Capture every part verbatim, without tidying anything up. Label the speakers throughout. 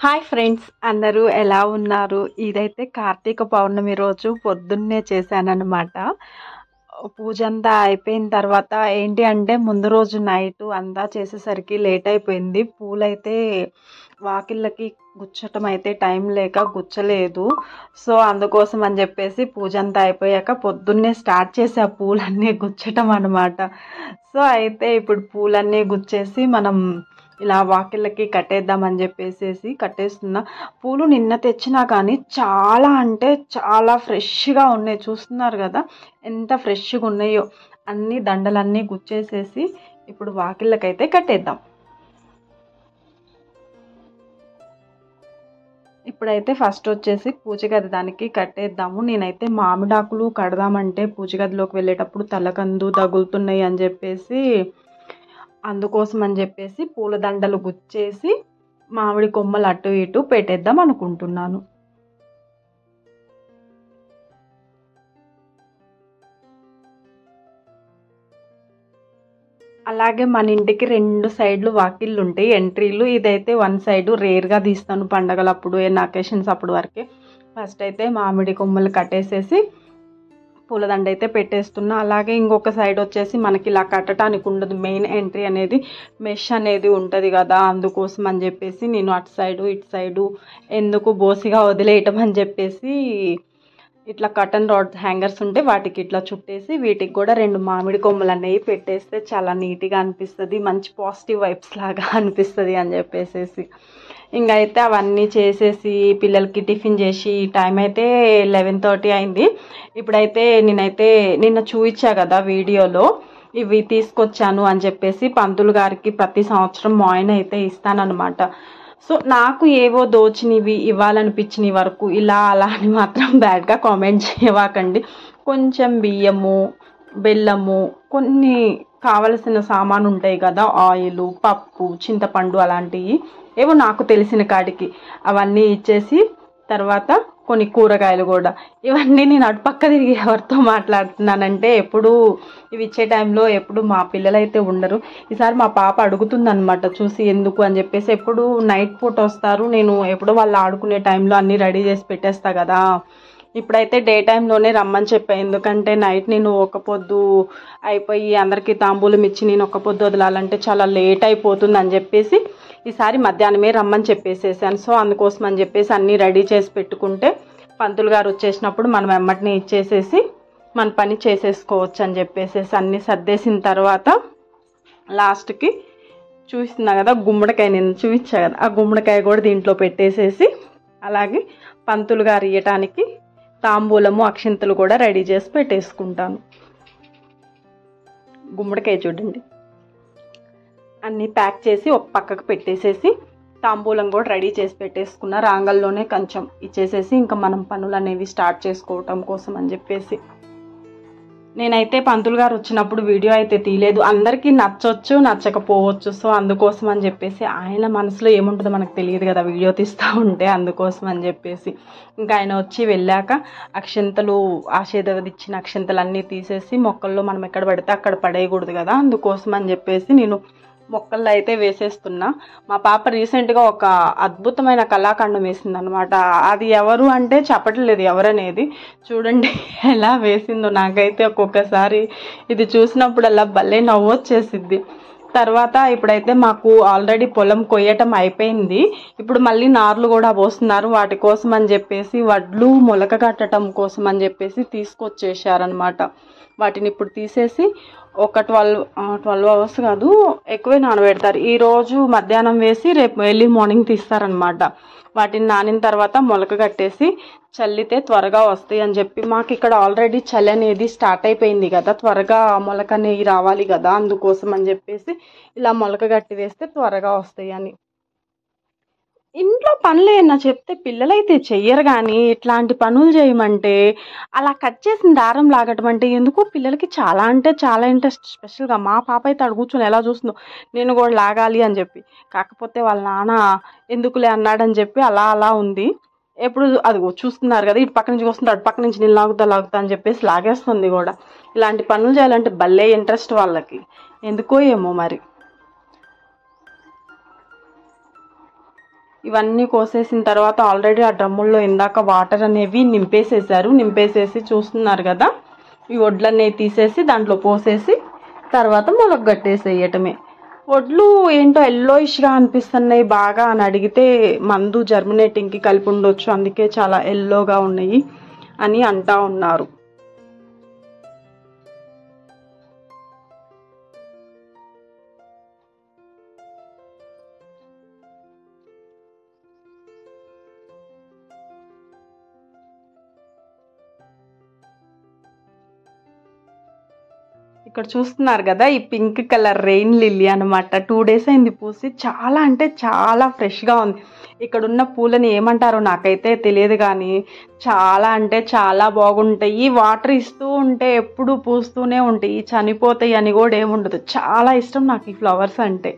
Speaker 1: Hi friends, అందరూ ఎలా ఉన్నారు? ఇదైతే కార్తీక పౌర్ణమి రోజు పొద్దున్నే చేశానన్నమాట. పూజ అంతా అయిపోయిన తర్వాత ఏంటి అంటే ముందు రోజు నైట్ అంతా చేసేసరికి లేట్ అయిపోయింది. పూలైతే వాకిళ్ళకి గుచ్చటం అయితే టైం లేక గుచ్చలేదు. సో అందుకోసం అని చెప్పేసి పూజ అంతా అయిపోయాక పొద్దున్నే స్టార్ట్ చేసి ఆ పూలన్నీ గుచ్చటం అనమాట. సో అయితే ఇప్పుడు పూలన్నీ గుచ్చేసి మనం ఇలా వాకిళ్ళకి కట్టేద్దామని చెప్పేసేసి కట్టేస్తున్నా. పూలు నిన్న తెచ్చినా కానీ చాలా అంటే చాలా ఫ్రెష్గా ఉన్నాయి. చూస్తున్నారు కదా ఎంత ఫ్రెష్గా ఉన్నాయో. అన్ని దండలన్నీ గుచ్చేసేసి ఇప్పుడు వాకిళ్ళకైతే కట్టేద్దాం. ఇప్పుడైతే ఫస్ట్ వచ్చేసి పూజ గది దానికి కట్టేద్దాము. నేనైతే మామిడాకులు కడదామంటే పూజ గదిలోకి వెళ్ళేటప్పుడు తలకందు తగులుతున్నాయి అని చెప్పేసి అందుకోసం అని చెప్పేసి పూలదండలు గుచ్చేసి మామిడి కొమ్మలు అటు ఇటు పెట్టేద్దాం అనుకుంటున్నాను. అలాగే మన ఇంటికి రెండు సైడ్లు వాకిళ్ళు ఉంటాయి, ఎంట్రీలు. ఇదైతే వన్ సైడ్ రేర్గా తీస్తాను పండగలప్పుడు, ఏమైనా అకేషన్స్ అప్పుడు వరకే. ఫస్ట్ అయితే మామిడి కొమ్మలు కట్టేసేసి పూలదండ అయితే పెట్టేస్తున్నా. అలాగే ఇంకొక సైడ్ వచ్చేసి మనకి ఇలా కట్టడానికి ఉండదు, మెయిన్ ఎంట్రీ అనేది మెష్ అనేది ఉంటుంది కదా, అందుకోసం అని చెప్పేసి నేను అటు సైడు ఇటు సైడు ఎందుకు బోసిగా వదిలేయటం అని చెప్పేసి ఇట్లా కటన్ రాడ్ హ్యాంగర్స్ ఉంటే వాటికి ఇట్లా చుట్టేసి వీటికి కూడా రెండు మామిడి కొమ్మలు అనేవి పెట్టేస్తే చాలా నీట్గా అనిపిస్తుంది, మంచి పాజిటివ్ వైబ్స్ లాగా అనిపిస్తుంది అని చెప్పేసి ఇంకా అయితే అవన్నీ చేసేసి పిల్లలకి టిఫిన్ చేసి టైం అయితే లెవెన్ థర్టీ అయింది. ఇప్పుడైతే నేనైతే నిన్న చూపించా కదా వీడియోలో, ఇవి తీసుకొచ్చాను అని చెప్పేసి పంతులు గారికి ప్రతి సంవత్సరం మాయిన్ అయితే ఇస్తానన్నమాట. సో నాకు ఏవో దోచినవి ఇవ్వాలనిపించిన వరకు ఇలా అలా అని మాత్రం బ్యాడ్గా కామెంట్ చేయవాకండి. కొంచెం బియ్యము, బెల్లము, కొన్ని కావలసిన సామాను ఉంటాయి కదా, ఆయిల్, పప్పు, చింతపండు అలాంటివి ఏవో నాకు తెలిసిన కాడికి అవన్నీ ఇచ్చేసి తర్వాత కొన్ని కూరగాయలు కూడా, ఇవన్నీ నేను అటుపక్క తిరిగి ఎవరితో మాట్లాడుతున్నానంటే ఎప్పుడు ఇవి ఇచ్చే టైంలో ఎప్పుడు మా పిల్లలైతే ఉండరు. ఈసారి మా పాప అడుగుతుందనమాట చూసి ఎందుకు అని చెప్పేసి. ఎప్పుడు నైట్ పూట వస్తారు, నేను ఎప్పుడో వాళ్ళు ఆడుకునే టైంలో అన్నీ రెడీ చేసి పెట్టేస్తా కదా. ఇప్పుడైతే డే టైంలోనే రమ్మని చెప్పా, ఎందుకంటే నైట్ నేను ఒక పొద్దు అయిపోయి అందరికీ తాంబూలం ఇచ్చి నేను ఒక పొద్దు వదలాలంటే చాలా లేట్ అయిపోతుంది అని చెప్పేసి ఈసారి మధ్యాహ్నమే రమ్మని చెప్పేసేసాను. సో అందుకోసం అని చెప్పేసి అన్నీ రెడీ చేసి పెట్టుకుంటే పంతులు గారు వచ్చేసినప్పుడు మనం వెమ్మటిని ఇచ్చేసేసి మన పని చేసేసుకోవచ్చు అని చెప్పేసేసి అన్నీ సర్దేసిన తర్వాత లాస్ట్కి చూస్తున్నా కదా గుమ్మడికాయ, నేను చూపించా కదా ఆ గుమ్మడికాయ కూడా దీంట్లో పెట్టేసేసి అలాగే పంతులు గారు ఇవ్వటానికి తాంబూలము అక్షింతలు కూడా రెడీ చేసి పెట్టేసుకుంటాను. గుమ్మడికాయ చూడండి అన్నీ ప్యాక్ చేసి ఒక పక్కకు పెట్టేసేసి తాంబూలం కూడా రెడీ చేసి పెట్టేసుకున్న. రాంగల్లోనే కొంచెం ఇచ్చేసేసి ఇంకా మనం పనులు అనేవి స్టార్ట్ చేసుకోవటం కోసం అని చెప్పేసి నేనైతే పంతులు గారు వచ్చినప్పుడు వీడియో అయితే తీయలేదు. అందరికీ నచ్చవచ్చు నచ్చకపోవచ్చు, సో అందుకోసం అని చెప్పేసి ఆయన మనసులో ఏముంటుందో మనకు తెలియదు కదా వీడియో తీస్తూ ఉంటే, అందుకోసం అని చెప్పేసి ఇంకా ఆయన వచ్చి వెళ్ళాక అక్షంతలు ఆశీర్వాదం ఇచ్చిన అక్షంతలు అన్నీ తీసేసి మొక్కల్లో మనం ఎక్కడ పడితే అక్కడ పడేయకూడదు కదా, అందుకోసం అని చెప్పేసి నేను మొక్కల్లో అయితే వేసేస్తున్నా. మా పాప రీసెంట్గా ఒక అద్భుతమైన కళాఖండం వేసింది అనమాట. అది ఎవరు అంటే చెప్పట్లేదు ఎవరనేది, చూడండి ఎలా వేసిందో. నాకైతే ఒక్కొక్కసారి ఇది చూసినప్పుడల్లా భలే నవ్వొచ్చేసిద్ది. తర్వాత ఇప్పుడైతే మాకు ఆల్రెడీ పొలం కొయ్యటం అయిపోయింది, ఇప్పుడు మళ్ళీ నార్లు కూడా పోస్తున్నారు. వాటి కోసం అని చెప్పేసి వడ్లు మొలక కట్టడం కోసం అని చెప్పేసి తీసుకొచ్చేసారనమాట. వాటిని ఇప్పుడు తీసేసి ఒక ట్వెల్వ్ ట్వెల్వ్ అవర్స్ కాదు ఎక్కువే నానబెడతారు. ఈరోజు మధ్యాహ్నం వేసి రేపు ఎర్లీ మార్నింగ్ తీస్తారనమాట. వాటిని నానిన తర్వాత మొలక కట్టేసి చల్లితే త్వరగా వస్తాయి అని చెప్పి, మాకు ఇక్కడ ఆల్రెడీ చలి అనేది స్టార్ట్ అయిపోయింది కదా, త్వరగా మొలక అనేవి రావాలి కదా, అందుకోసం అని చెప్పేసి ఇలా మొలక కట్టి వేస్తే త్వరగా వస్తాయి అని. ఇంట్లో పనులు ఏమన్నా చెప్తే పిల్లలైతే చెయ్యరు, కానీ ఇట్లాంటి పనులు చేయమంటే అలా కట్ చేసిన దారం లాగటం అంటే ఎందుకో పిల్లలకి చాలా అంటే చాలా ఇంట్రెస్ట్. స్పెషల్గా మా పాప అయితే అడు కూర్చొని ఎలా చూస్తుందో నేను కూడా లాగాలి అని చెప్పి, కాకపోతే వాళ్ళ నాన్న ఎందుకులే అన్నాడని చెప్పి అలా అలా ఉంది. ఎప్పుడు అది చూస్తున్నారు కదా, ఇటు పక్క నుంచి వస్తుంది అటు పక్క నుంచి నేను లాగుతా లాగుతా అని చెప్పేసి లాగేస్తుంది కూడా. ఇలాంటి పనులు చేయాలంటే భలే ఇంట్రెస్ట్ వాళ్ళకి, ఎందుకో ఏమో మరి. ఇవన్నీ కోసేసిన తర్వాత ఆల్రెడీ ఆ డ్రమ్ముల్లో ఇందాక వాటర్ అనేవి నింపేసేసారు. నింపేసేసి చూస్తున్నారు కదా, ఈ వడ్లన్నీ తీసేసి దాంట్లో పోసేసి తర్వాత మొలక గట్టేసేయటమే. వడ్లు ఏంటో ఎల్లోయిష్గా అనిపిస్తున్నాయి బాగా అని అడిగితే మందు జర్మినేటింగ్కి కలిపి ఉండొచ్చు, అందుకే చాలా ఎల్లోగా ఉన్నాయి అని అంటా ఉన్నారు. ఇక్కడ చూస్తున్నారు కదా, ఈ పింక్ కలర్ రెయిన్ లిల్లీ అనమాట. టూ డేస్ అయింది పూసి, చాలా అంటే చాలా ఫ్రెష్గా ఉంది. ఇక్కడ ఉన్న పూలని ఏమంటారో నాకైతే తెలియదు, కానీ చాలా అంటే చాలా బాగుంటాయి. వాటర్ ఇస్తూ ఉంటే ఎప్పుడు పూస్తూనే ఉంటాయి, చనిపోతాయి అని కూడా ఏముండదు. చాలా ఇష్టం నాకు ఈ ఫ్లవర్స్ అంటే.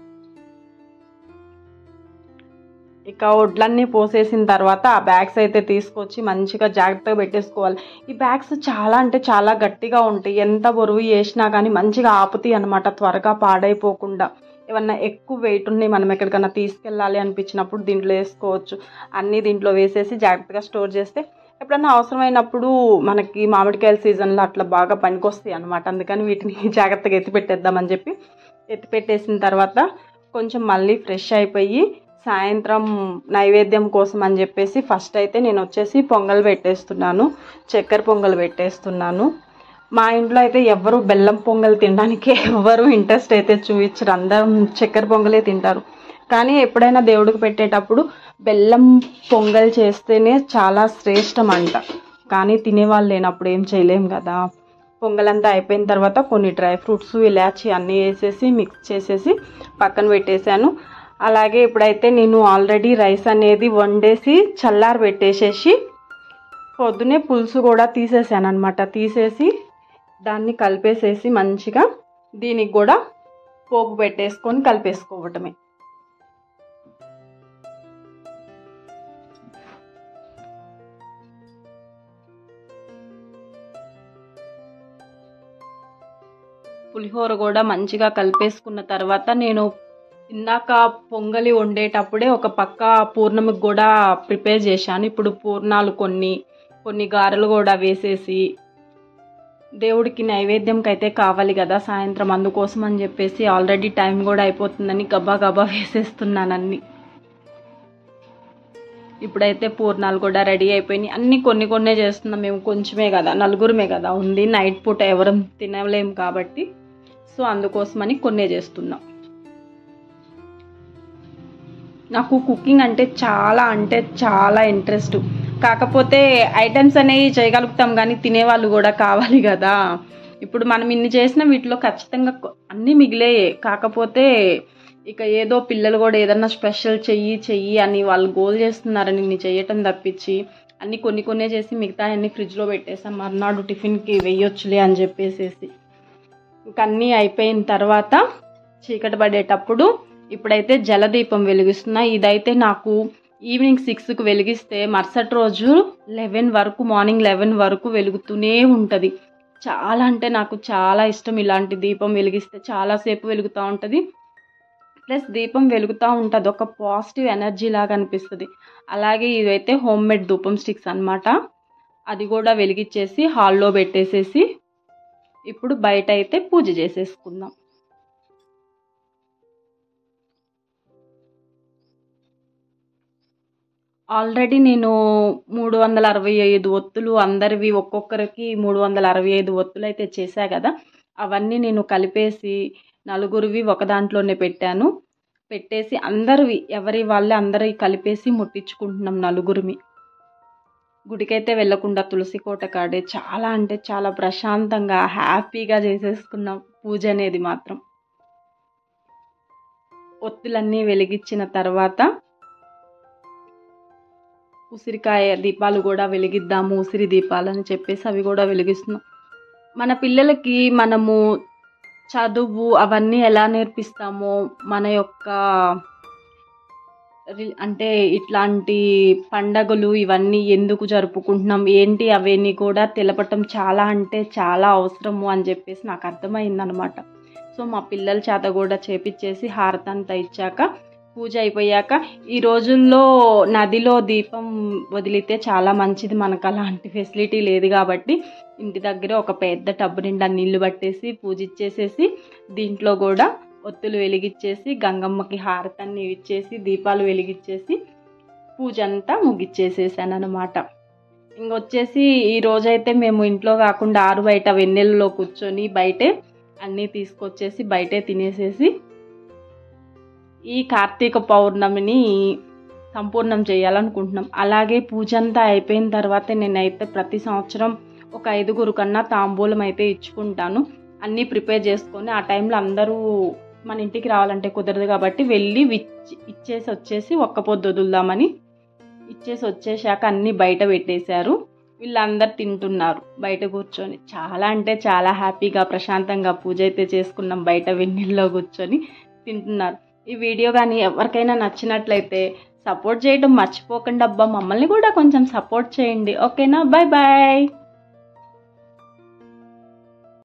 Speaker 1: ఇక వడ్లన్నీ పోసేసిన తర్వాత ఆ బ్యాగ్స్ అయితే తీసుకొచ్చి మంచిగా జాగ్రత్తగా పెట్టేసుకోవాలి. ఈ బ్యాగ్స్ చాలా అంటే చాలా గట్టిగా ఉంటాయి, ఎంత బరువు వేసినా కానీ మంచిగా ఆపుతాయి అనమాట, త్వరగా పాడైపోకుండా. ఏమన్నా ఎక్కువ వెయిట్ ఉన్నాయి మనం ఎక్కడికన్నా తీసుకెళ్ళాలి అనిపించినప్పుడు దీంట్లో వేసుకోవచ్చు. అన్నీ దీంట్లో వేసేసి జాగ్రత్తగా స్టోర్ చేస్తే ఎప్పుడన్నా అవసరమైనప్పుడు మనకి మామిడికాయల సీజన్లో అట్లా బాగా పనికొస్తాయి అనమాట. అందుకని వీటిని జాగ్రత్తగా ఎత్తి పెట్టేద్దామని చెప్పి ఎత్తి పెట్టేసిన తర్వాత కొంచెం మళ్ళీ ఫ్రెష్ అయిపోయి సాయంత్రం నైవేద్యం కోసం అని చెప్పేసి ఫస్ట్ అయితే నేను వచ్చేసి పొంగల్ పెట్టేస్తున్నాను, చక్కెర పొంగల్ పెట్టేస్తున్నాను. మా ఇంట్లో అయితే ఎవరు బెల్లం పొంగల్ తినడానికి ఎవరు ఇంట్రెస్ట్ అయితే చూపించరు, అందరం చక్కెర పొంగలే తింటారు. కానీ ఎప్పుడైనా దేవుడికి పెట్టేటప్పుడు బెల్లం పొంగల్ చేస్తేనే చాలా శ్రేష్టం అంట. కానీ తినేవాళ్ళు లేనప్పుడు ఏం చేయలేం కదా. పొంగల్ అంతా అయిపోయిన తర్వాత కొన్ని డ్రై ఫ్రూట్స్ ఇలాచి అన్నీ వేసేసి మిక్స్ చేసేసి పక్కన పెట్టేశాను. అలాగే ఇప్పుడైతే నేను ఆల్రెడీ రైస్ అనేది వండేసి చల్లారి పెట్టేసేసి పొద్దునే పులుసు కూడా తీసేసాను అనమాట. తీసేసి దాన్ని కలిపేసేసి మంచిగా దీనికి కూడా పోపు పెట్టేసుకొని కలిపేసుకోవటమే. పులిహోర కూడా మంచిగా కలిపేసుకున్న తర్వాత నేను ఇందాక పొంగలి వండేటప్పుడే ఒక పక్క పూర్ణమికి కూడా ప్రిపేర్ చేశాను. ఇప్పుడు పూర్ణాలు కొన్ని కొన్ని గారెలు కూడా వేసేసి దేవుడికి నైవేద్యంకి అయితే కావాలి కదా సాయంత్రం, అందుకోసం అని చెప్పేసి ఆల్రెడీ టైం కూడా అయిపోతుందని గబ్బా గబ్బా వేసేస్తున్నాను అన్నీ. ఇప్పుడైతే పూర్ణాలు కూడా రెడీ అయిపోయినాయి. అన్నీ కొన్ని కొన్నే చేస్తున్నాం, మేము కొంచెమే కదా, నలుగురమే కదా ఉంది, నైట్ పూట ఎవరం తినలేం కాబట్టి, సో అందుకోసమని కొన్నే చేస్తున్నాం. నాకు కుకింగ్ అంటే చాలా అంటే చాలా ఇంట్రెస్ట్. కాకపోతే ఐటమ్స్ అనేవి చేయగలుగుతాం కానీ తినేవాళ్ళు కూడా కావాలి కదా. ఇప్పుడు మనం ఇన్ని చేసిన వీటిలో ఖచ్చితంగా అన్నీ మిగిలేయే. కాకపోతే ఇక ఏదో పిల్లలు కూడా ఏదన్నా స్పెషల్ చెయ్యి చెయ్యి అని వాళ్ళు గోల్ చేస్తున్నారని ఇన్ని చేయటం తప్పించి అన్నీ కొన్ని కొన్నే చేసి మిగతా అన్నీ ఫ్రిడ్జ్లో పెట్టేసాం, మర్నాడు టిఫిన్కి వెయ్యొచ్చులే అని చెప్పేసేసి. ఇంక అన్నీ అయిపోయిన తర్వాత చీకటి పడేటప్పుడు ఇప్పుడైతే జలదీపం వెలిగిస్తున్నా. ఇదైతే నాకు ఈవినింగ్ సిక్స్కి వెలిగిస్తే మరుసటి రోజు లెవెన్ వరకు, మార్నింగ్ లెవెన్ వరకు వెలుగుతూనే ఉంటుంది. చాలా అంటే నాకు చాలా ఇష్టం ఇలాంటి దీపం వెలిగిస్తే, చాలాసేపు వెలుగుతూ ఉంటుంది. ప్లస్ దీపం వెలుగుతూ ఉంటుంది, ఒక పాజిటివ్ ఎనర్జీ లాగా అనిపిస్తుంది. అలాగే ఇవైతే హోమ్ మేడ్ ధూపం స్టిక్స్ అనమాట. అది కూడా వెలిగించేసి హాల్లో పెట్టేసేసి ఇప్పుడు బయట అయితే పూజ చేసేసుకుందాం. ఆల్రెడీ నేను మూడు వందల అరవై ఐదు ఒత్తులు అందరివి ఒక్కొక్కరికి మూడు వందల అరవై ఐదు ఒత్తులు అయితే చేశా కదా, అవన్నీ నేను కలిపేసి నలుగురివి ఒక దాంట్లోనే పెట్టాను. పెట్టేసి అందరివి ఎవరి వాళ్ళే అందరి కలిపేసి ముట్టించుకుంటున్నాం నలుగురిమి. గుడికైతే వెళ్ళకుండా తులసి కోట కాడే చాలా అంటే చాలా ప్రశాంతంగా హ్యాపీగా చేసేసుకున్నాం పూజ అనేది మాత్రం. ఒత్తులన్నీ వెలిగించిన తర్వాత ఉసిరికాయ దీపాలు కూడా వెలిగిద్దాము, ఉసిరి దీపాలు అని చెప్పేసి అవి కూడా వెలిగిస్తున్నాం. మన పిల్లలకి మనము చదువు అవన్నీ ఎలా నేర్పిస్తామో, మన యొక్క అంటే ఇట్లాంటి పండగలు ఇవన్నీ ఎందుకు జరుపుకుంటున్నాం ఏంటి అవన్నీ కూడా తెలపటం చాలా అంటే చాలా అవసరము అని చెప్పేసి నాకు అర్థమైందనమాట. సో మా పిల్లల చేత కూడా చేపించేసి హారతి అంతా ఇచ్చాక పూజ అయిపోయాక ఈ రోజుల్లో నదిలో దీపం వదిలితే చాలా మంచిది. మనకు అలాంటి ఫెసిలిటీ లేదు కాబట్టి ఇంటి దగ్గర ఒక పెద్ద టబ్బు నిండా నీళ్లు పట్టేసి పూజ ఇచ్చేసేసి దీంట్లో కూడా ఒత్తులు వెలిగించేసి గంగమ్మకి హారతన్ని ఇచ్చేసి దీపాలు వెలిగించేసి పూజ అంతా ముగిచ్చేసేసాను అనమాట. ఇంకొచ్చేసి ఈ రోజైతే మేము ఇంట్లో కాకుండా ఆరు బయట వెన్నెలలో కూర్చొని బయటే అన్నీ తీసుకొచ్చేసి బయటే తినేసేసి ఈ కార్తీక పౌర్ణమిని సంపూర్ణం చేయాలనుకుంటున్నాం. అలాగే పూజ అంతా అయిపోయిన తర్వాత నేనైతే ప్రతి సంవత్సరం ఒక ఐదుగురు కన్నా తాంబూలం అయితే ఇచ్చుకుంటాను. అన్నీ ప్రిపేర్ చేసుకొని ఆ టైంలో అందరూ మన ఇంటికి రావాలంటే కుదరదు కాబట్టి వెళ్ళి ఇచ్చి ఇచ్చేసి వచ్చేసి ఒక్క పొద్దు వదులుదామని ఇచ్చేసి వచ్చేసాక అన్నీ బయట పెట్టేశారు. వీళ్ళందరూ తింటున్నారు బయట కూర్చొని. చాలా అంటే చాలా హ్యాపీగా ప్రశాంతంగా పూజ అయితే చేసుకున్నాం. బయట వెన్నెల్లో కూర్చొని తింటున్నారు. ఈ వీడియో కానీ ఎవరికైనా నచ్చినట్లయితే సపోర్ట్ చేయడం మర్చిపోకండి అబ్బా. మమ్మల్ని కూడా కొంచెం సపోర్ట్ చేయండి. ఓకేనా? Bye bye.